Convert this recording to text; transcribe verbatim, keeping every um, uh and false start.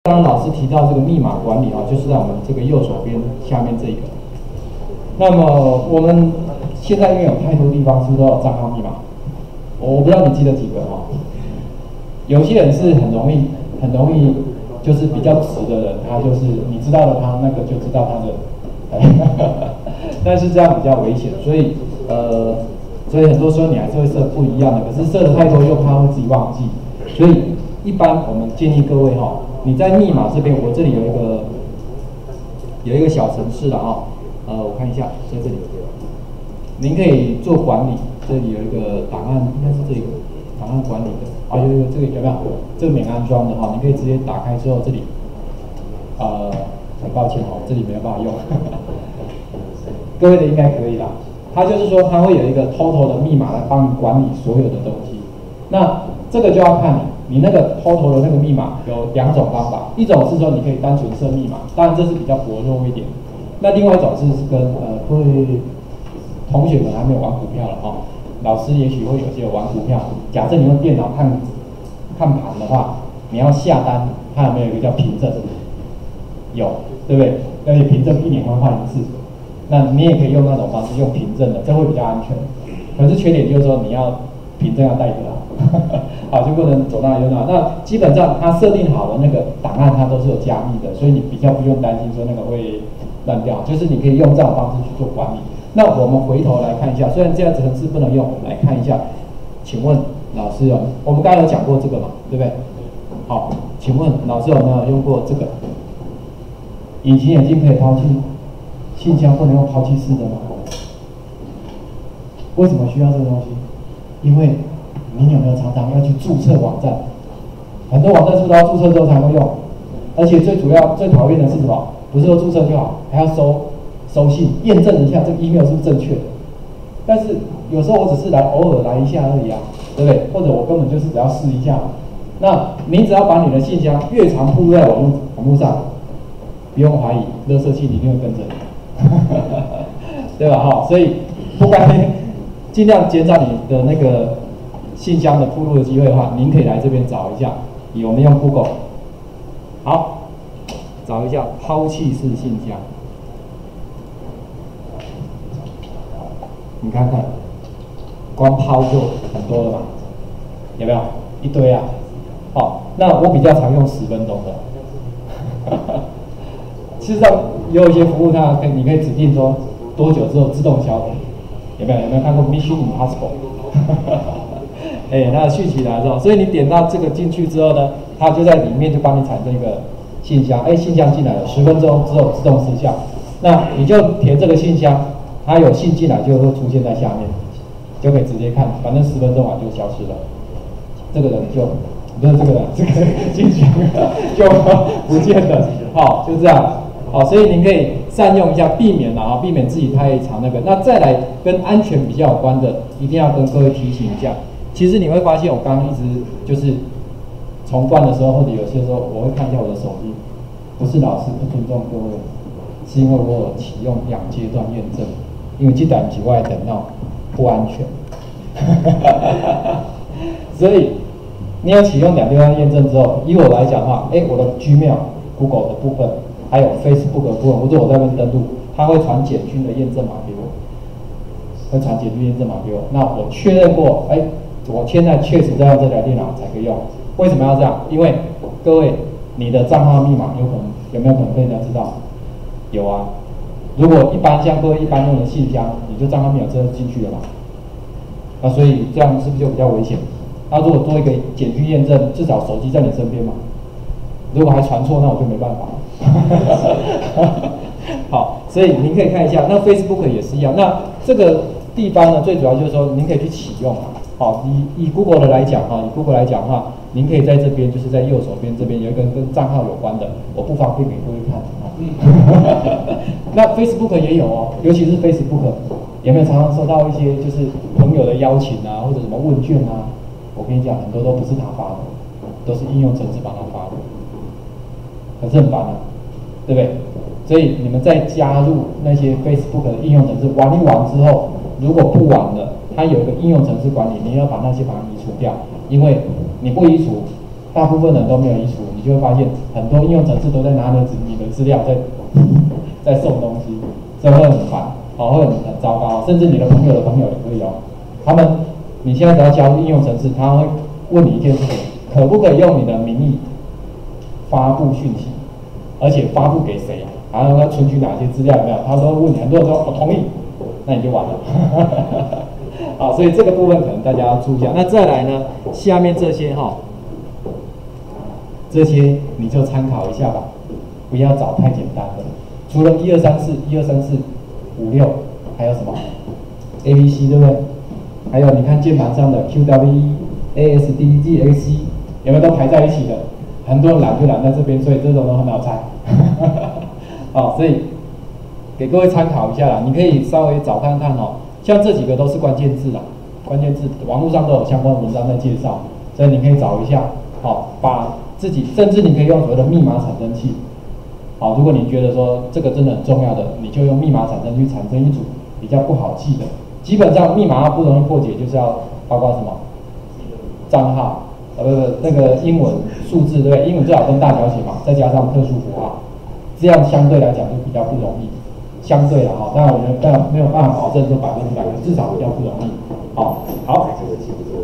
刚刚老师提到这个密码管理啊，就是在我们这个右手边下面这个。那么我们现在因为有太多地方是不是都有账号密码？我不知道你记得几个哈、哦。有些人是很容易很容易就是比较直的人，他就是你知道了他那个就知道他的，但是这样比较危险，所以呃，所以很多时候你还是会设不一样的，可是设的太多又怕会自己忘记，所以一般我们建议各位哈、哦。你在密码这边，我这里有一个有一个小程式了啊，呃，我看一下，在这里，您可以做管理，这里有一个档案，应该是这个档案管理的，啊，有一个这个有没有？这个免安装的哈，你可以直接打开之后，这里，呃，很抱歉哈，这里没有办法用，各位的应该可以啦。它就是说，它会有一个 total 的密码来帮你管理所有的东西，那这个就要看你。你那个 total 的那个密码有两种方法，一种是说你可以单纯设密码，当然这是比较薄弱一点。那另外一种是跟呃，各位同学们还没有玩股票了哦，老师也许会有些有玩股票。假设你用电脑看看盘的话，你要下单，它有没有一个叫凭证？有，对不对？而且凭证一年会换一次，那你也可以用那种方式，用凭证的，这会比较安全。可是缺点就是说你要凭证要带着啊。好，就不能走到右脑。那基本上它设定好的那个档案，它都是有加密的，所以你比较不用担心说那个会乱掉。就是你可以用这种方式去做管理。那我们回头来看一下，虽然这样子程式不能用，我们来看一下。请问老师哦，我们刚才有讲过这个嘛，对不对？好，请问老师有没有用过这个？隐形眼镜可以抛弃，信箱不能用抛弃式的吗？为什么需要这个东西？因为你有没有常常要去注册网站？很多网站是不是都要注册之后才会用？而且最主要、最讨厌的是什么？不是说注册就好，还要收收信，验证一下这个 email 是不是正确的。但是有时候我只是来偶尔来一下而已啊，对不对？或者我根本就是只要试一下。那你只要把你的信箱越常铺入在网络网络上，不用怀疑，垃圾信一定会跟着你，对吧？哈，所以不该尽量减少你的那个信箱的铺路的机会的话，您可以来这边找一下。我们用 Google， 好，找一下抛弃式信箱。你看看，光抛就很多了嘛，有没有？一堆啊。好，那我比较常用十分钟的。事实上，有一些服务它可以，你可以指定说多久之后自动消毒。有没有？有没有看过 Mission Impossible？ 哎、欸，它续起来之后，所以你点到这个进去之后呢，它就在里面就帮你产生一个信箱。哎、欸，信箱进来了，十分钟之后自动失效。那你就填这个信箱，它有信进来就会出现在下面，就可以直接看，反正十分钟完就消失了。这个人就不是这个人，这个进去就不见了。好，就这样。好，所以您可以善用一下，避免啊，避免自己太常那个。那再来跟安全比较有关的，一定要跟各位提醒一下。其实你会发现，我刚刚一直就是重灌的时候，或者有些时候我会看一下我的手机，不是老师不尊重各位，是因为我有启用两阶段验证，因为这档期外等到不安全，所以你有启用两阶段验证之后，以我来讲的话，哎，我的 Gmail、Google 的部分，还有 Facebook 的部分，或者我在那边登录，它会传简讯的验证码给我，会传简讯验证码给我，那我确认过，哎。我现在确实在用这台电脑才可以用，为什么要这样？因为各位，你的账号密码有可能有没有可能被人家知道？有啊。如果一般像各位一般用的信箱，你就账号密码真的进去了嘛？那所以这样是不是就比较危险？那如果做一个简讯验证，至少手机在你身边嘛。如果还传错，那我就没办法。好，所以您可以看一下，那 Facebook 也是一样。那这个地方呢，最主要就是说您可以去启用啊。好，以以 Google 的来讲哈，以 Google 来讲的话，您可以在这边，就是在右手边这边有一个跟账号有关的，我不方便给各位看啊。那 Facebook 也有哦，尤其是 Facebook， 有没有常常收到一些就是朋友的邀请啊，或者什么问卷啊？我跟你讲，很多都不是他发的，都是应用程式帮他发的，可是很烦啊，对不对？所以你们在加入那些 Facebook 的应用程式玩一玩之后，如果不玩了，它有一个应用程式管理，你要把那些把它移除掉，因为你不移除， 大部分人都没有移除，你就会发现很多应用程式都在拿着你的资料在在送东西，这会很烦，好，会很很糟糕，甚至你的朋友的朋友也会有，他们你现在只要教应用程式，他会问你一件事情，可不可以用你的名义发布讯息，而且发布给谁，然后要存取哪些资料有没有？他都会问你，很多人说我同意，那你就完了。好，所以这个部分可能大家要注意一下。那再来呢，下面这些哈，这些你就参考一下吧，不要找太简单的。除了一二三四、一二三四、五六，还有什么 A B C 对不对？还有你看键盘上的 Q W E、A S D、G X C 有没有都排在一起的？很多人懒就懒在这边，所以这种都很好猜。好，所以给各位参考一下啦，你可以稍微找看看哦。像这几个都是关键字啦，关键字网络上都有相关的文章在介绍，所以你可以找一下。好，把自己甚至你可以用所谓的密码产生器。好，如果你觉得说这个真的很重要的，你就用密码产生去产生一组比较不好记的。基本上密码不容易破解，就是要包括什么账号，呃不不那个英文数字对不对？英文最好跟大小写嘛，再加上特殊符号，这样相对来讲就比较不容易。相对了哈，当然我觉得没有办法保证说百分之百，至少比较不容易。好，好。